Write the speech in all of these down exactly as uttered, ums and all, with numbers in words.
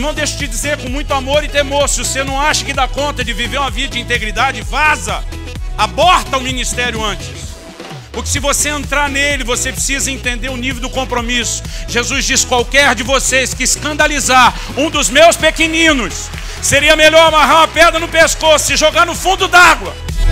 irmão, deixa eu te dizer com muito amor e temor, se você não acha que dá conta de viver uma vida de integridade, vaza, aborta o ministério antes. Porque se você entrar nele, você precisa entender o nível do compromisso. Jesus diz: qualquer de vocês que escandalizar um dos meus pequeninos, seria melhor amarrar uma pedra no pescoço e jogar no fundo d'água.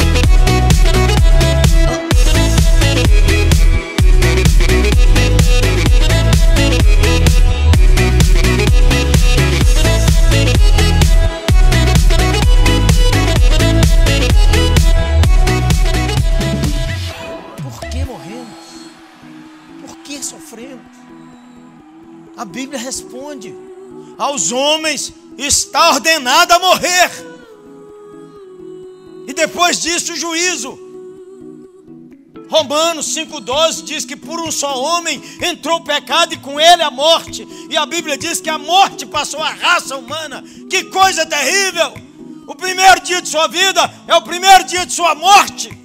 A Bíblia responde: aos homens está ordenado a morrer, e depois disso o juízo. Romanos cinco doze diz que por um só homem entrou o pecado e com ele a morte, e a Bíblia diz que a morte passou à raça humana. Que coisa terrível! O primeiro dia de sua vida é o primeiro dia de sua morte.